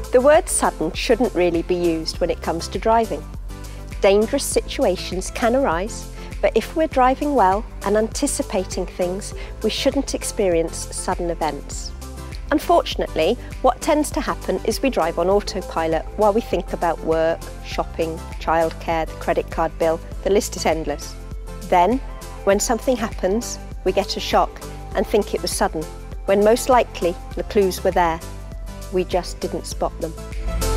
The word sudden shouldn't really be used when it comes to driving. Dangerous situations can arise, but if we're driving well and anticipating things, we shouldn't experience sudden events. Unfortunately, what tends to happen is we drive on autopilot while we think about work, shopping, childcare, the credit card bill, the list is endless. Then, when something happens, we get a shock and think it was sudden, when most likely the clues were there. We just didn't spot them.